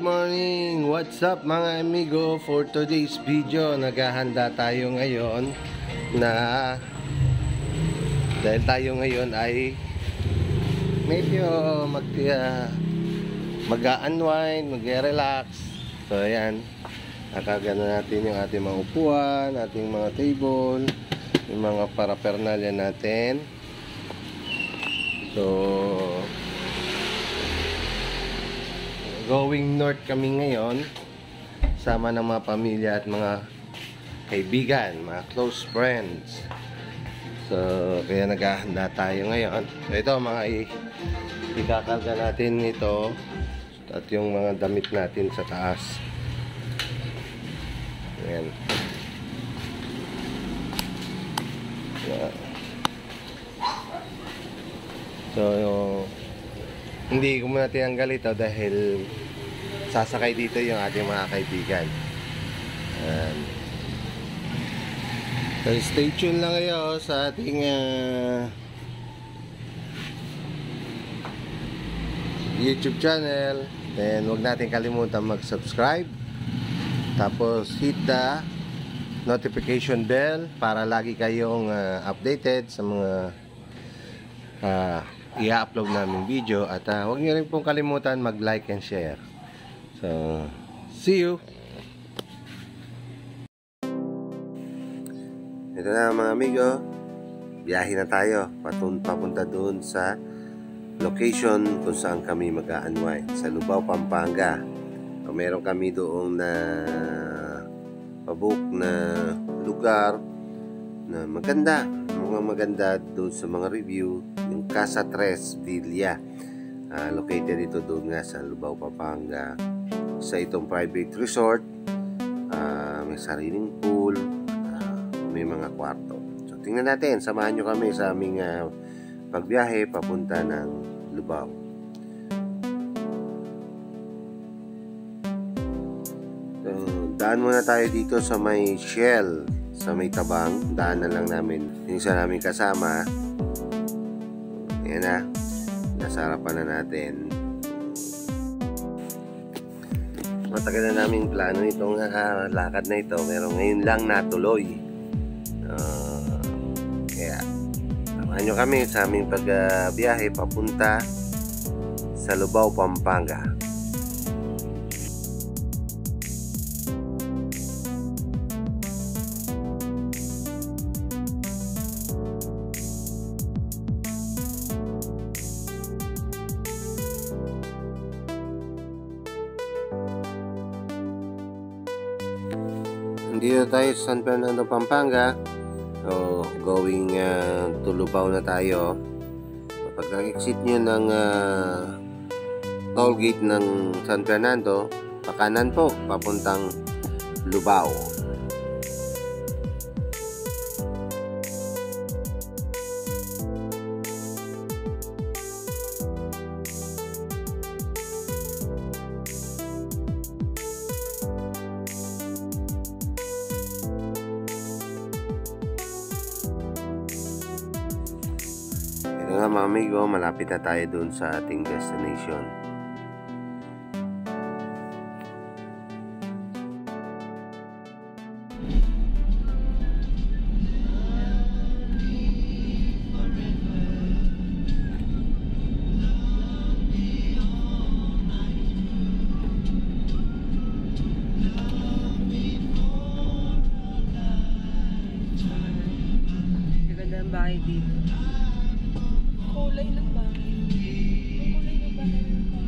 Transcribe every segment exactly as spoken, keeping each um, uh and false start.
morning! What's up mga amigo? For today's video, naghahanda tayo ngayon na dahil tayo ngayon ay medyo mag uh, mag-unwind, mag-relax. So ayan, nakagana natin yung ating mga upuan, ating mga table, yung mga paraphernalia natin. So going north kami ngayon, sama ng mga pamilya at mga kaibigan, mga close friends. So kaya naghahanda tayo ngayon. So ito mga ikakarga natin ito at yung mga damit natin sa taas. Ayan. Yeah. So yung hindi ko muna tinanggal ito dahil sasakay dito yung ating mga kaibigan. Ayan. So stay tuned lang kayo sa ating uh, YouTube channel. Then huwag natin kalimutan mag-subscribe. Tapos hit the notification bell para lagi kayong uh, updated sa mga uh, i-upload namin video. At uh, huwag niyo rin pong kalimutan mag-like and share. So, see you! Ito na mga amigo, biyahe na tayo papunta doon sa location kung saan kami mag-unwind, sa Lubao, Pampanga. So, meron kami doon na pabook na lugar na maganda, mga maganda doon sa mga review, yung Casa Tres Villa, uh, located ito doon nga sa Lubao, Pampanga, sa itong private resort. Uh, may sariling pool, uh, may mga kwarto. So tingnan natin, samahan nyo kami sa aming uh, pagbiyahe papunta ng Lubao. So, daan muna tayo dito sa may Shell, sa may Tabang. Daanan lang namin yung isa namin kasama. Ayan na, nasa harapan na natin. Matagal na namin plano itong uh, lakad na ito, pero ngayon lang natuloy. Uh, kaya samahan nyo kami sa aming pagbiyahe uh, papunta sa Lubao, Pampanga. Dito tayo sa San Fernando, Pampanga. So, going uh, to Lubao na tayo. Pag nag-exit nyo ng uh, toll gate ng San Fernando, pakanan po, papuntang Lubao. Ito na mga amigo, malapit na tayo dun sa ating destination. Ganda ang bahay dito. Kulay ng bahay. Kulay ng bahay.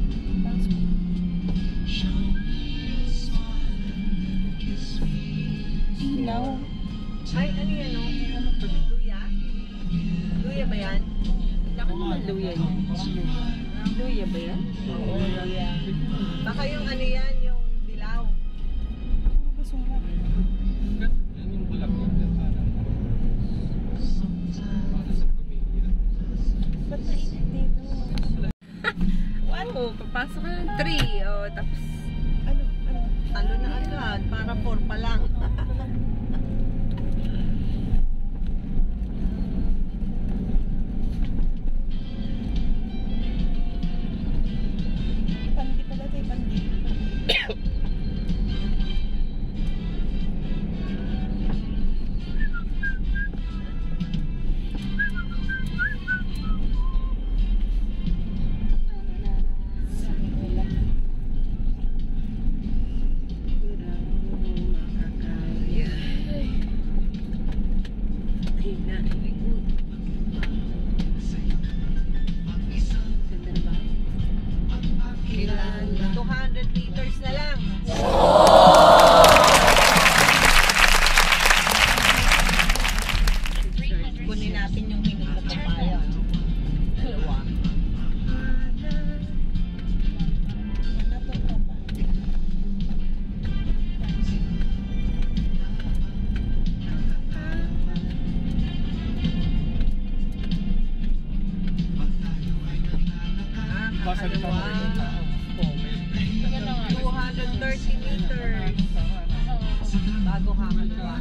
Ilaw. Ay, ano yan o? Luya? Luya ba yan? Laki naman luya yan. Luya ba yan? Oo, luya. Baka yung ano yan, yung dilaw. Ano basura? Yan yung bulak yan. Ba't nainit dito? Wow, papasok ka ng three. O, tapos, ano, ano? Ano na agad? Para four pa lang. Pandi pala tayo, pandi. two hundred meters na lang. Kunin natin yung hinog na papaya. Dalawa. Basa na two hundred thirty meters. Bago kakalawa.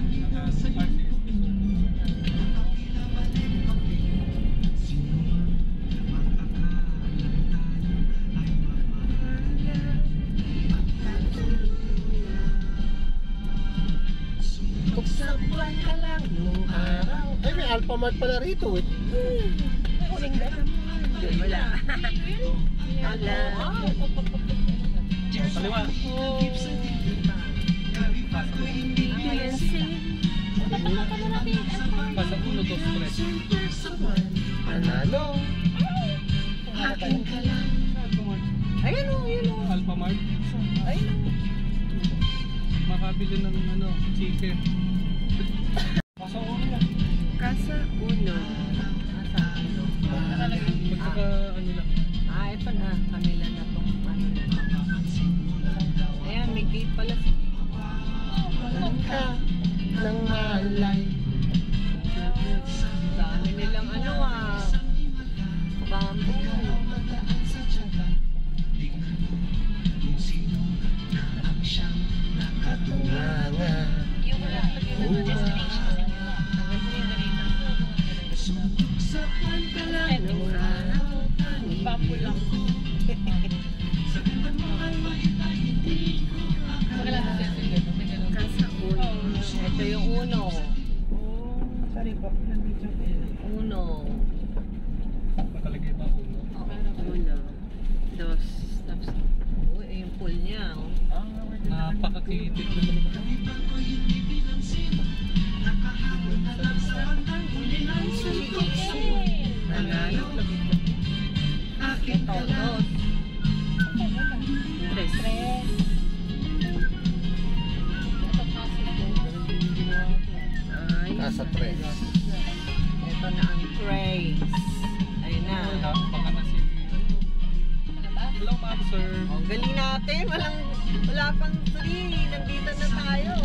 Tuksapan ka lang nung araw. Ay, may Alphamart pala rito eh. Kuling na naman. Wala. Wala. Kaliwa. Pasa uno, dos, tres. Panalo. Ayun o, ayun o. Alphamart. Ayun o. Makabili ng ano, chicken. Pasa uno lang. Casa Uno. Casa Uno. Magkaka ano lang. Ah, ito na. Kanila na itong ano na. Ayan, may gate pala. Ka ng malay. Dami nilang ano ah. Bamboo. Katunangan. Tuksapan ka lang nung araw. Bamboo lang. Casa Uno. Ito yung uno. Uno. Nakalagay ba uno? Uno. Dos. Tapos, uy, eh, yung pool niya. Oh. Napakakitid naman naman. Nanalo. Ito, dos. Tres. Ay, Casa Tres. ito na ang trays. Ayun na. Baka na si... Hello, ma'am, sir. Oh, galing natin. Walang, wala pang three. Nandito na tayo.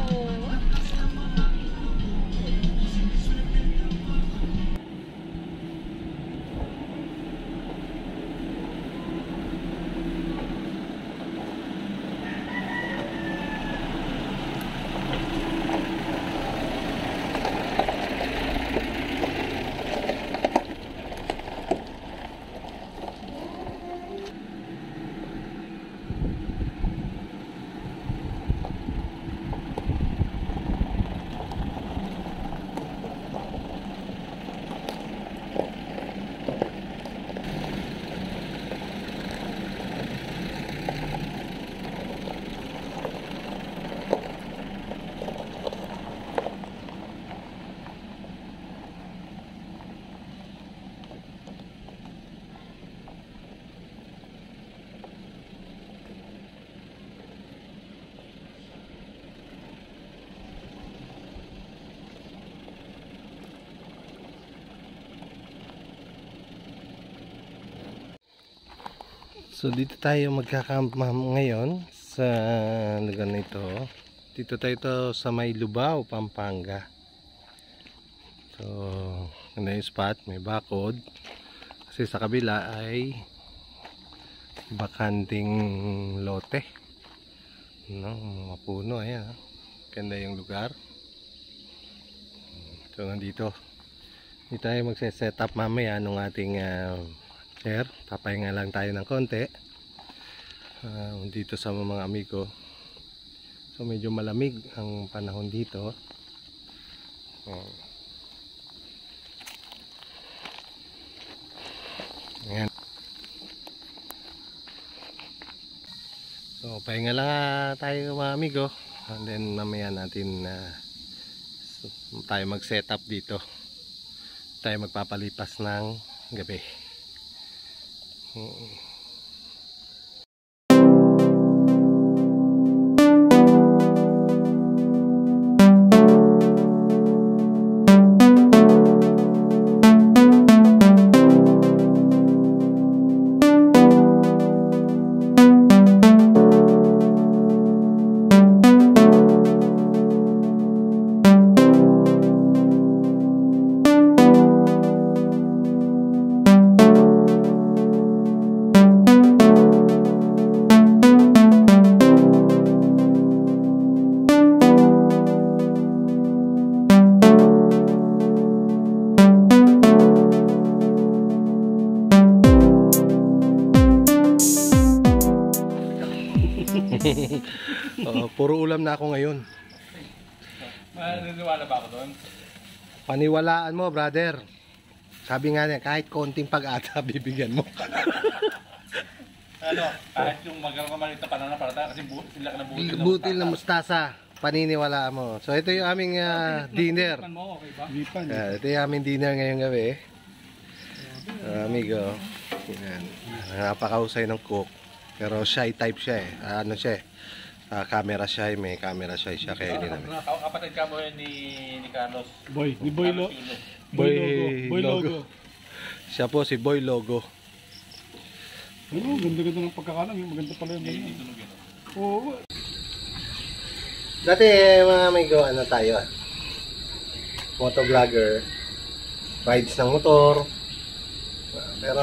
So dito tayo magkakamp ngayon sa lugar na ito. Dito tayo to sa may Lubao, Pampanga. So ganda yung spot, may bakod. Kasi sa kabila ay bakanting lote. No, mga puno, ayan. Ganda yung lugar. So nandito. Dito tayo magse-set up mamaya nung ating uh, chair. Papahinga lang tayo ng konti uh, dito sa mga amigo. So medyo malamig ang panahon dito. uh, Ayan. So pahinga lang uh, tayo mga amigo, and then mamaya natin uh, tayo mag set up dito. Tayo magpapalipas ng gabi. Hmm. Oo, puro ulam na ako ngayon. Maniniwala ba ako doon? Paniwalaan mo, brother. Sabi nga niya, kahit konting pag-ata, bibigyan mo. Ano? Kahit yung magkaroon ka maliit na pananampalataya kasi bu sila ka na butil na Butil na mustasa. Paniniwalaan mo. So, ito yung aming uh, dinner. Tikman mo, okay ba? Uh, ito yung aming dinner ngayong gabi. Uh, amigo. Yan. Napakahusay ng cook. Pero shy type siya eh. Uh, ano siya eh. Uh, camera shy. May camera shy siya. Kaya hindi namin. Kapatid ka mo yun ni, ni Carlos. Boy, ni Boy Lo. Boy, Boy Logo. Logo. Siya po si Boy Logo. Oo, ganda-ganda ng pagkakalang. Maganda pala yung ganyan. Oo. Dati mga amigo, ano tayo? Motovlogger. Rides ng motor. Pero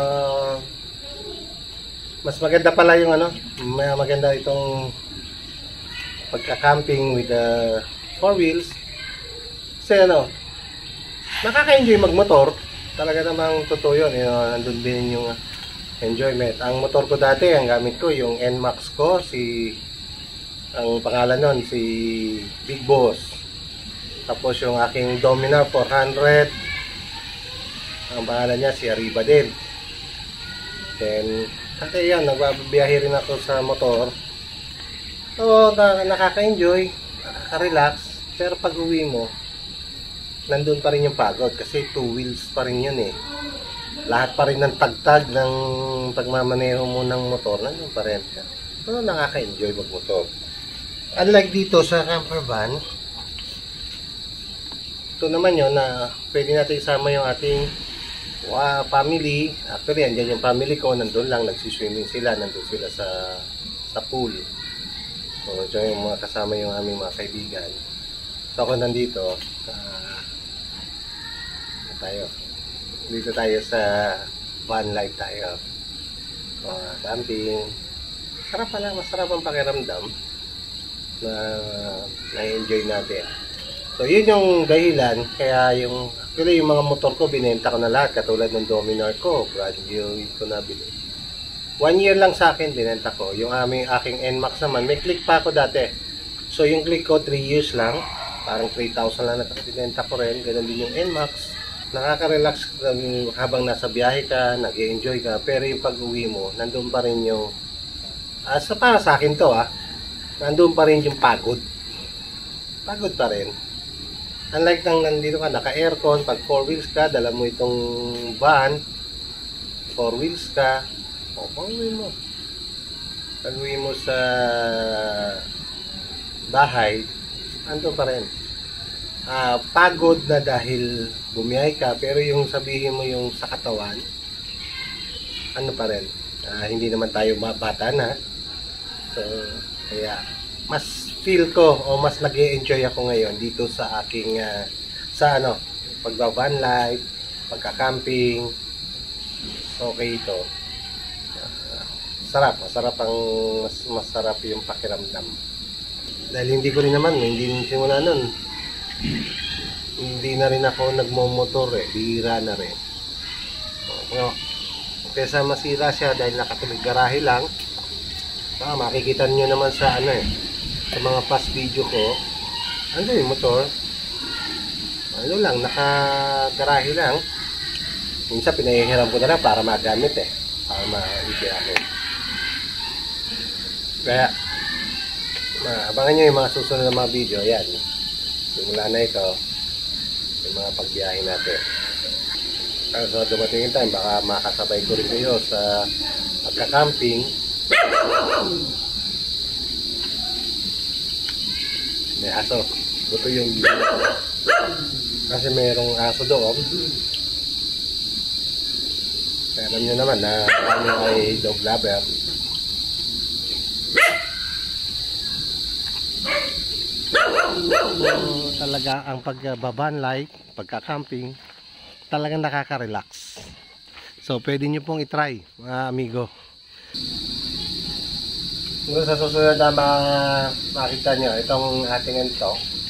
mas maganda pala yung ano, may maganda itong pagka-camping with the four wheels. Kasi ano, nakaka-enjoy magmotor. Talaga namang totoo yun. You know, nandun din yung enjoyment. Ang motor ko dati, ang gamit ko, yung N MAX ko, si ang pangalan nun, si Big Boss. Tapos yung aking Dominar four hundred, ang pangalan niya si Arriba din. Then, kasi yan, nagbabiyahe rin ako sa motor. So, na nakaka-enjoy, nakaka-relax. Pero pag uwi mo, nandun pa rin yung pagod kasi two wheels pa rin yun eh. Lahat pa rin ng tagtag ng pagmamaneho mo ng motor, nandun pa rin. So, nakaka-enjoy magmotor. Unlike dito sa camper van, ito naman yun na pwede natin isama yung ating uh, family. Actually, andyan yung family ko, nandun lang, nagsiswimming sila, nandun sila sa sa pool. So, dyan yung mga kasama yung aming mga kaibigan. So, ako nandito, uh, tayo. Dito tayo sa van life tayo. Uh, camping. Sarap pala, masarap ang pakiramdam na na-enjoy natin. So, yun yung dahilan. Kaya yung, actually, yung mga motor ko, binenta ko na lahat. Katulad ng Dominar ko, brand new ko na bili. One year lang sa akin, binenta ko. Yung aming, aking N MAX naman, may click pa ako dati. So, yung click ko, three years lang. Parang three thousand lang na binenta ko rin. Ganun din yung N MAX. Nakaka-relax habang nasa biyahe ka, nag-enjoy ka. Pero yung pag-uwi mo, nandun pa rin yung, uh, sa, para sa akin to ah, nandun pa rin yung pagod. Pagod pa rin. Unlike nang nandito ka, naka-aircon, pag four wheels ka, dala mo itong van, four wheels ka, o, pag-uwi mo. Pag-uwi mo sa bahay, nandun pa rin. Uh, pagod na dahil bumiyahe ka, pero yung sabihin mo yung sa katawan, ano pa rin, uh, hindi naman tayo bata na. So, kaya, mas feel ko o mas nag-e-enjoy ako ngayon dito sa aking, uh, sa ano, pagba-van life, pagka-camping. Okay ito. Uh, sarap, masarap ang, mas masarap yung pakiramdam. Dahil hindi ko rin naman, hindi rin simula nun. Hindi na rin ako nagmomotor eh, bihira na rin. No, kesa masira siya dahil nakatulig garahe lang. Ah, makikita nyo naman sa ano eh, sa mga past video ko, ano yung motor, ano lang, nakagarahe lang. Minsan pinahihiram ko na lang para magamit eh, para ma-ibigay. Kaya, abangan nyo yung mga susunod na mga video. Yan, simula na ito yung mga pagbiyahe natin. Kaya sa dumating yung time, baka makasabay ko rin kayo sa pagka-camping. May aso, buto yung kasi mayroong aso doon. Kaya alam nyo naman na kami ay dog lover. So, talaga ang pag-van life, pagka-camping, talagang nakaka-relax. So, pwede nyo pong itry, mga amigo. Kung sa susunod na makita nyo, itong ating ito,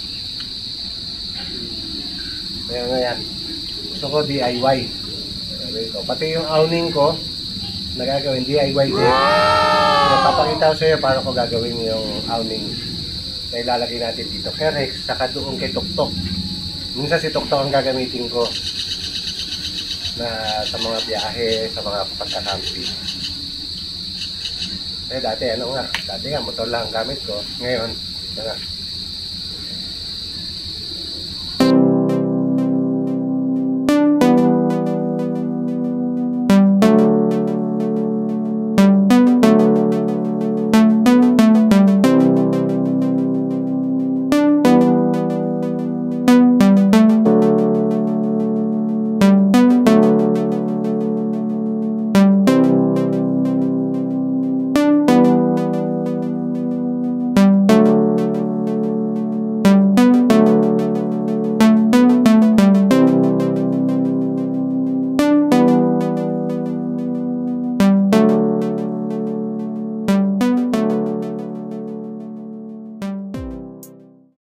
ayan na yan. Gusto ko D I Y. Pati yung awning ko, nagagawin D I Y din. Wow! Papakita ko sa iyo paano ko gagawin yung awning na ilalagay natin dito kay Rex, saka doon kay Tuktok. Minsan si Tuktok ang gagamitin ko na sa mga biyahe, sa mga pagkakampi. Eh dati ano nga, dati nga motor lang ang gamit ko. Ngayon, ito nga.